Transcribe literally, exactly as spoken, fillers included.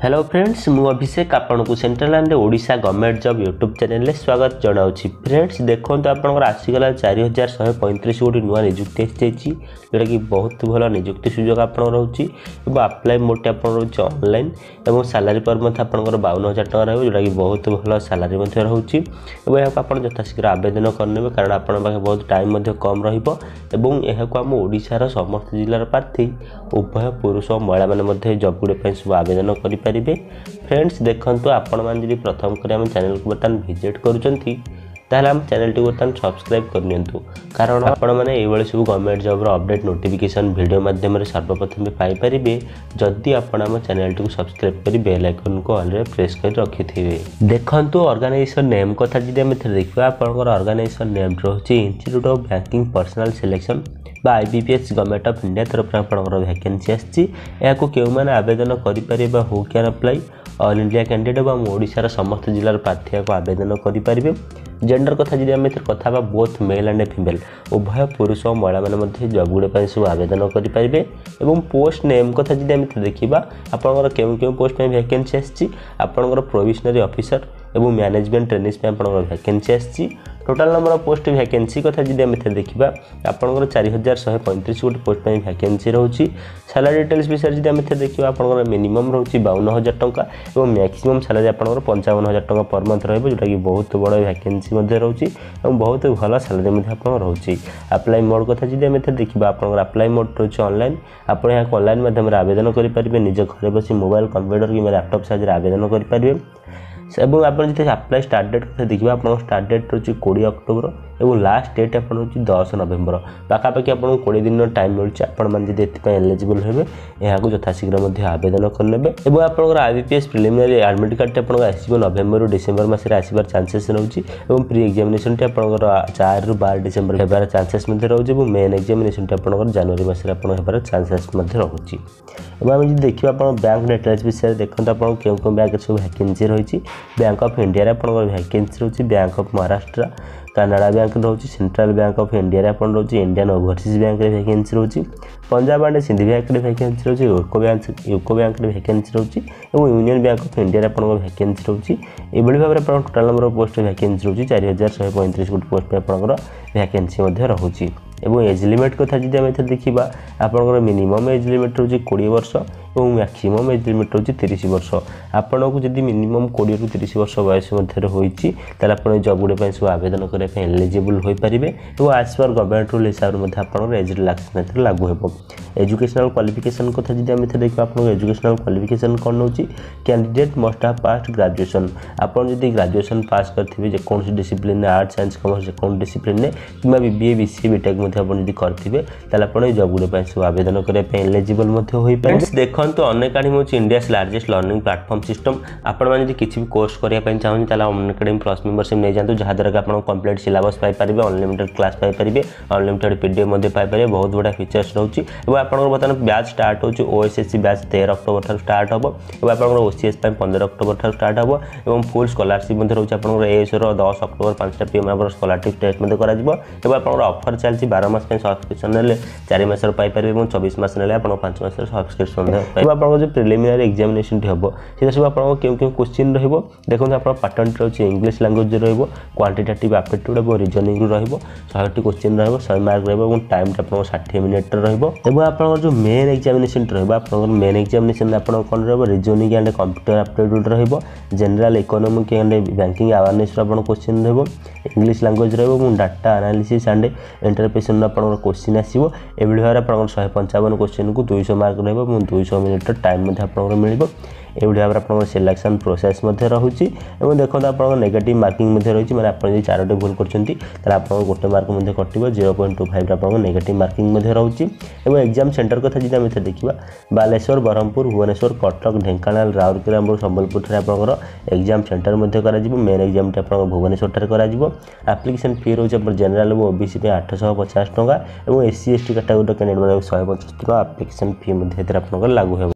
Hello friends मु अभिषेक आपन को central and Odisha government job YouTube channel में स्वागत जनाऊँगी। फ्रेंड्स देखो आपंकर आसीगला चार हजार शहे पैंतीस गोटी नुआ निजुक्ति आसी जोटा कि बहुत भल निजुक्ति सुजोग आप रोचे आप्लाय मोड आप रोचे ऑनलाइन और सालारी पर आपंकर बावन हजार टाँग रहा जोटा कि बहुत भल सालारी रोचे आप यथाशीघ्र आवेदन करने कारण आप बहुत टाइम कम रम ओडार समस्त जिलार प्रार्थी उभय पुरुष और महिला मैंने जॉब गुड़े सब आवेदन कर फ्रेंड्स देखंतु आपण मान जदि प्रथम कर हम चैनल को बर्तन विजिट करूचंती ताहले हम चैनल टी बर्तन सब्सक्राइब करनियंतु कारण आपण माने एई बेले सब गवर्नमेंट जॉब रो अपडेट नोटिफिकेशन वीडियो माध्यम रे सर्वप्रथम पाई परिबे जदि आपण हम चैनल टी को सब्सक्राइब करी बेल आइकन को ऑल रे प्रेस कर रखिथिबे। देखंतु ऑर्गेनाइजेशन नेम कथा जदि हम देखबा आपनकर ऑर्गेनाइजेशन नेम रहउची institute of banking personnel selection बा आईबीपीएस गवर्नमेंट ऑफ इंडिया तरफ आपनकर वैकेंसी आछि याको केउ माने आवेदन करि परिबा हु can apply all India candidate बा ओडिसा समस्त जिलार प्रार्थी को आवेदन करि परिबे। जेंडर कथा जदि आम कथा बोथ मेल एंड फीमेल उभय पुरुष और महिला मैंने जॉब गुड़े सब आवेदन करेंगे। पोस्ट नेम कथा जदि आम देखा आपंकर केउ केउ पोस्ट वैकेंसी आसी आपंकर प्रोविजनरी ऑफिसर और मैनेजमेंट ट्रेनिंग आपंकर वैकेंसी आसी total number of post vacancy कथा जदि आम देखा आपंकर चार हजार शहे पैंतीस गोटी पोस्ट वैकेंसी रोचे। सैलरी डिटेल्स विषय जदि आम देखा आपंकर मिनिमम रोचे बावन हजार टंका और मैक्सिमम सैलरी आपंकर पंचावन हजार टंका पर मंथ रहा जोटा कि बहुत बड़ वैकेंसी रोचे और बहुत भल सैलरी रोचे। अप्लाई मोड कथा जदि आम देखा आपंकर अप्लाई मोड रोचे ऑनलाइन आप ऑनलाइन माध्यम आवेदन करेंगे निज घर बस मोबाइल कंप्यूटर कि लैपटॉप साहाय्य आवेदन करेंगे। एवं आप अप्लाई स्टार्ट डेट कथा देखिए आप स्टार्ट डेट रोचे बीस अक्टोबर और लास्ट डेट आप दस नवेम्बर पाखापाखि आपको बीस दिन टाइम मिलूँ आपने एलिजिबल हे यहाँ यथाशीघ्र आवेदन करने और आप आईबीपीएस प्रिलिमिनरी एडमिट कार्ड आपको आसो नवेम्बर डिसेम्बर मसरे आसबार चांसेस रोचे और प्री एग्जामिनेशन आपंकर चार रु बार डिसेम्बर होबार चांसेस रोचे और मेन एग्जामिनेशन आपंकर जनवरी मसरे होबार चांसेस रोचे। और आम देखिए आप बैंक डिटेल्स विषय देखते आप क्यों क्यों बैंक सब वैकेंसी रही बैंक ऑफ इंडिया आप वैकेंसी रोचे bank of Maharashtra Canara bank रोचे सेंट्रल बैंक ऑफ इंडिया आप रोचे इंडियन ओवरसीज बैंक वैकेंसी रोचे Punjab and Sind bank vacancy रोचे UCO bank UCO bank vacancy रोचे और यूनियन बैंक ऑफ इंडिया आप वैकेंसी रोचे ये भाव में total number of post vacancy रोचे चार हजार शहे पैंतीस गोटी पोस्ट आपंकर वैकेंसी रोचे। और एज लिमिट कथा जब आम देखा आपंकर मिनिमम एज लिमिट रोचे बीस वर्ष और मैक्सिमम एज लिमिट रोचे तीस वर्ष आपन को जब मिनिमम बीस रु तीस वर्ष बयस मध्य होती आप जॉब गुड़े सब आवेदन करने एलिजिबल हो पारे और आज पर गवर्नमेंट रूल हिसाब से आप एज रिलैक्सेशन लागू हो। एजुकेशनल क्वालिफिकेशन कथा जब आम देखा आप एजुकेशनल क्वालिफिकेशन कौन होची candidate must have pass graduation आप ग्रेजुएशन पास करेंगे जेकोसी डिसिप्लिन आर्ट्स साइंस कॉमर्स जेकोसी डिसिप्लिन कि बीबीए बीसीए बीटेक करेंगे आप जॉब गुड़े सब आवेदन करने एलिजिबल हो पाए। देखो अनेक अकाडेमी हूँ India largest learning platform system आपड़ी किसी भी कोर्स करने चाहिए अन अकाडेमी प्लस मेंबरशिप नहीं जातु जहाँद्वारा कि आप कंप्लीट सिलेबस पाइपर अनलिमिटेड क्लास पाइपर अनलिमिटेड पीडीएफ पाइपर बहुत बड़ा फीचर्स रोचे और आप बर्तमान बैच स्टार्ट हो ओएसएससी बैच तेरह अक्टोबर ठार स्टार्ट हम और आप ओसीएस पंद्रह अक्टोबर ठार स्टार्ट हम और फुल स्कॉलरशिप रोचे आप एएसओ दस अक्टोबर पांचटा पीएम आप स्कॉलरशिप टेस्ट कर आप ऑफर चलती बारह मास सब्सक्रिप्शन ने चार मास पाइपर और चौबीस मास ने आप पांच मास सब्सक्रिप्शन आप जो प्रिलिमिनरी एग्जामिनेशन हम से सब आप क्यों क्यों क्वेश्चन देखो आप पैटर्न रोचे इंग्लिश लैंग्वेज रो क्वांटिटेटिव एप्टीट्यूड और रीजनिंग रो शहे क्वेश्चन रो शहे मार्क रो टाइम आप षाठी मिनिट रो आप जो मेन एग्जामिनेशन रो मेन एग्जामिनेशन आप कौन रो रीजनिंग एंड कंप्यूटर एप्टीट्यूड रो general economic and banking awareness question रो इंग्लिश लैंग्वेज रो data analysis and interpretation question आसो ये भाव में शहे पंचावन क्वेश्चन को दुईश मार्क रो दुईश मिनिट टाइम मिल ये भाव में आप सिलेक्शन प्रोसेस रोचे और देखो आप नेगेटिव मार्किंग रही है आप चारोटी भूल कर आप गोटे मार्क कटो जीरो पॉइंट टू फाइव आप नेगेटिव मार्किंग रोचे और एग्जाम सेंटर कथा जब आम देखा बालेश्वर ब्रह्मपुर भुवनेश्वर कटक ढेंकानाल राउरकेला और संबलपुर आपंकर एग्जाम सेंटर मेन एग्जाम आप भुवनेश्वर कर एप्लिकेशन फी रोचे जनरल और ओबीसी आठश पचास टाँग और एससी एसटी कैटेगोरी कैंडिडेट शहे पचास टाँग एप्लिकेशन फी आप लागू हो।